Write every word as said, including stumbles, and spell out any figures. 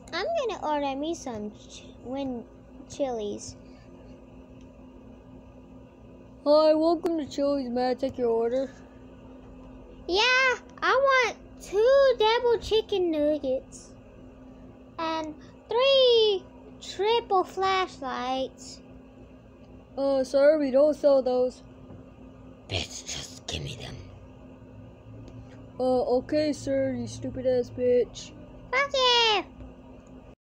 I'm gonna order me some ch win chilies. Hi, welcome to Chili's. May I take your order? Yeah, I want two double chicken nuggets and three triple flashlights. Uh, sir, we don't sell those. Bitch, just give me them. Uh, okay, sir, you stupid ass bitch. Fuck you!